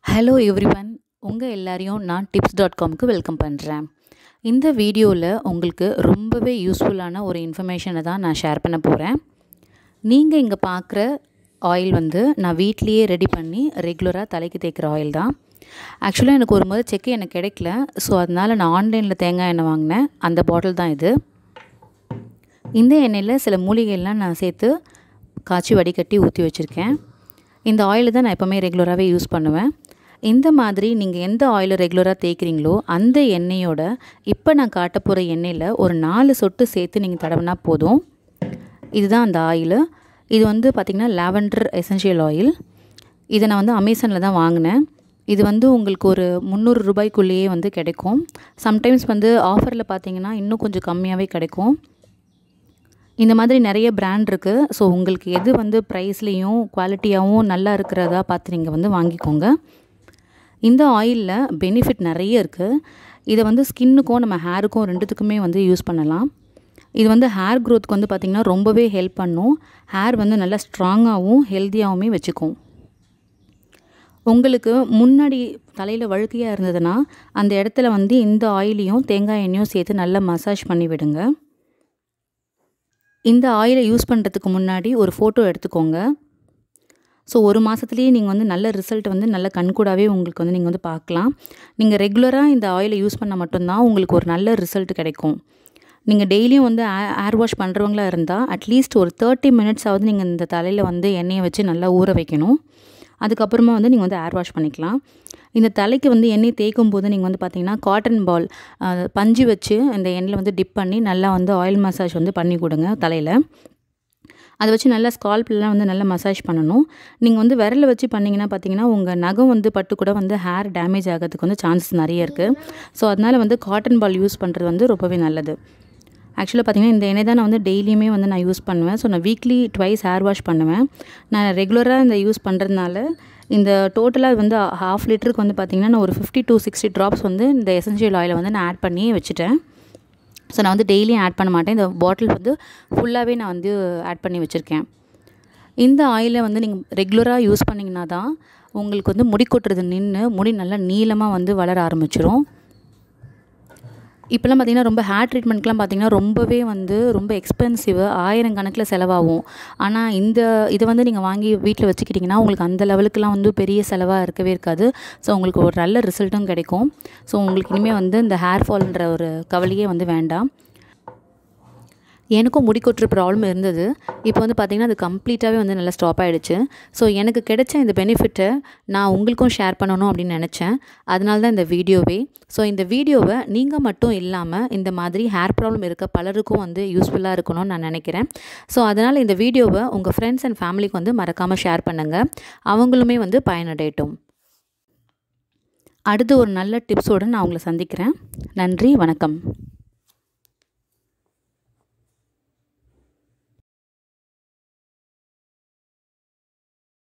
Hello everyone, உங்கள் எல்லாரையும் நான் tips.comக்கு வெல்கம் பண்ணுறேன். இந்த வீடியோவில் உங்களுக்கு ரொம்பவே யூஸ்ஃபுல்லான ஒரு இன்ஃபர்மேஷனை தான் நான் ஷேர் பண்ண போகிறேன். நீங்கள் இங்கே பார்க்குற ஆயில் நான் வீட்லேயே ரெடி பண்ணி ரெகுலராக தலைக்கு தேய்க்கிற ஆயில் தான். ஆக்சுவலாக எனக்கு ஒரு முறை செக்கு எனக்கு கிடைக்கல. ஸோ அதனால் நான் ஆன்லைனில் தேங்காய் எண்ணெய் வாங்கினேன். அந்த பாட்டில் தான் இது. இந்த எண்ணெயில் சில மூலிகைலாம் நான் சேர்த்து காய்ச்சி வடிகட்டி ஊற்றி வச்சுருக்கேன். இந்த ஆயில் தான் நான் எப்போவுமே ரெகுலராகவே யூஸ் பண்ணுவேன். இந்த மாதிரி நீங்கள் எந்த ஆயிலை ரெகுலராக தேய்க்கிறீங்களோ அந்த எண்ணெயோட இப்போ நான் காட்ட போகிற எண்ணெயில் ஒரு 4 சொட்டு சேர்த்து நீங்கள் தடவினா போதும். இதுதான் அந்த ஆயில். இது பார்த்திங்கன்னா லாவெண்டர் எசென்ஷியல் ஆயில். இதை நான் அமேசானில் தான் வாங்கினேன். இது உங்களுக்கு ஒரு 300 ரூபாய்க்குள்ளேயே கிடைக்கும். சம்டைம்ஸ் ஆஃபரில் பார்த்திங்கன்னா இன்னும் கொஞ்சம் கம்மியாகவே கிடைக்கும். இந்த மாதிரி நிறைய பிராண்ட் இருக்குது. ஸோ உங்களுக்கு எது ப்ரைஸ்லேயும் குவாலிட்டியாகவும் நல்லா இருக்கிறதா பார்த்து நீங்கள் வாங்கிக்கோங்க. இந்த ஆயிலில் பெனிஃபிட் நிறைய இருக்குது. இதை ஸ்கின்னுக்கும் நம்ம ஹேருக்கும் ரெண்டுத்துக்குமே யூஸ் பண்ணலாம். இது ஹேர் க்ரோத்துக்கு பார்த்திங்கன்னா ரொம்பவே ஹெல்ப் பண்ணும். ஹேர் நல்லா ஸ்ட்ராங்காகவும் ஹெல்த்தியாகவுமே வச்சுக்கும். உங்களுக்கு முன்னாடி தலையில் வழுக்கையாக இருந்ததுன்னா அந்த இடத்துல இந்த ஆயிலையும் தேங்காய் எண்ணெயும் சேர்த்து நல்லா மசாஜ் பண்ணி விடுங்க. இந்த ஆயிலை யூஸ் பண்ணுறதுக்கு முன்னாடி ஒரு ஃபோட்டோ எடுத்துக்கோங்க. ஸோ ஒரு மாதத்துலேயே நீங்கள் நல்ல ரிசல்ட் நல்ல கண்கூடாகவே உங்களுக்கு நீங்கள் பார்க்கலாம். நீங்கள் ரெகுலராக இந்த ஆயிலை யூஸ் பண்ணால் மட்டும்தான் உங்களுக்கு ஒரு நல்ல ரிசல்ட் கிடைக்கும். நீங்கள் டெய்லியும் ஏர் வாஷ் பண்ணுறவங்களா இருந்தால் அட்லீஸ்ட் ஒரு 30 மினிட்ஸாவது நீங்கள் இந்த தலையில் எண்ணெயை வச்சு நல்லா ஊற வைக்கணும். அதுக்கப்புறமா நீங்கள் ஏர் வாஷ் பண்ணிக்கலாம். இந்த தலைக்கு எண்ணெய் தேய்க்கும் போது நீங்கள் பார்த்தீங்கன்னா காட்டன் பால் பஞ்சு வச்சு இந்த எண்ணெயில் டிப் பண்ணி நல்லா ஆயில் மசாஜ் பண்ணி கொடுங்க தலையில். அதை வச்சு நல்லா ஸ்கால்ப்லாம் நல்லா மசாஜ் பண்ணணும். நீங்கள் விரலை வச்சு பண்ணிங்கன்னா பார்த்தீங்கன்னா உங்கள் நகம் பட்டு கூட ஹேர் டேமேஜ் ஆகிறதுக்கு சான்சஸ் நிறைய இருக்குது. ஸோ அதனால் காட்டன் பால் யூஸ் பண்ணுறது ரொம்பவே நல்லது. ஆக்சுவலாக பார்த்திங்கன்னா இந்த எண்ணெய் தான் நான் டெய்லியுமே நான் யூஸ் பண்ணுவேன். ஸோ நான் வீக்லி ட்வைஸ் ஹேர் வாஷ் பண்ணுவேன். நான் ரெகுலராக இந்த யூஸ் பண்ணுறதுனால இந்த டோட்டலாக ½ லிட்டருக்கு பார்த்திங்கன்னா நான் ஒரு 50 to 60 ட்ராப்ஸ் இந்த எசென்ஷியல் ஆயிலை நான் ஆட் பண்ணி வச்சுட்டேன். ஸோ நான் டெய்லியும் ஆட் பண்ண மாட்டேன். இந்த பாட்டில் ஃபுல்லாகவே நான் ஆட் பண்ணி வச்சுருக்கேன். இந்த ஆயிலை நீங்கள் ரெகுலராக யூஸ் பண்ணிங்கன்னா தான் உங்களுக்கு முடி கொட்டுறது நின்று முடி நல்லா நீளமாக வளர ஆரம்பிச்சிடும். இப்போலாம் பார்த்திங்கன்னா ரொம்ப ஹேர் ட்ரீட்மெண்ட்லாம் பார்த்திங்கன்னா ரொம்பவே ரொம்ப எக்ஸ்பென்சிவ், 1000 கணக்கில் செலவாகும். ஆனால் இதை நீங்கள் வாங்கி வீட்டில் வச்சுக்கிட்டிங்கன்னா உங்களுக்கு அந்த லெவலுக்குலாம் பெரிய செலவாக இருக்கவே இருக்காது. ஸோ உங்களுக்கு ஒரு நல்ல ரிசல்ட்டும் கிடைக்கும். ஸோ உங்களுக்கு இனிமேல் இந்த ஹேர் ஃபால்ன்ற ஒரு கவலையே வேண்டாம். எனக்கும் முடி கொட்டுற ப்ராப்ளம் இருந்தது. இப்போ பார்த்திங்கன்னா அது கம்ப்ளீட்டாகவே நல்லா ஸ்டாப் ஆகிடுச்சு. ஸோ எனக்கு கிடைச்ச இந்த பெனிஃபிட்டை நான் உங்களுக்கும் ஷேர் பண்ணணும் அப்படின்னு நினச்சேன். அதனால தான் இந்த வீடியோவே. ஸோ இந்த வீடியோவை நீங்கள் மட்டும் இல்லாமல் இந்த மாதிரி ஹேர் ப்ராப்ளம் இருக்க பலருக்கும் யூஸ்ஃபுல்லாக இருக்கணும்னு நான் நினைக்கிறேன். ஸோ அதனால் இந்த வீடியோவை உங்கள் ஃப்ரெண்ட்ஸ் அண்ட் ஃபேமிலிக்கு மறக்காமல் ஷேர் பண்ணுங்கள். அவங்களுமே பயனடையட்டும். அடுத்து ஒரு நல்ல டிப்ஸோடு நான் உங்களை சந்திக்கிறேன். நன்றி, வணக்கம்.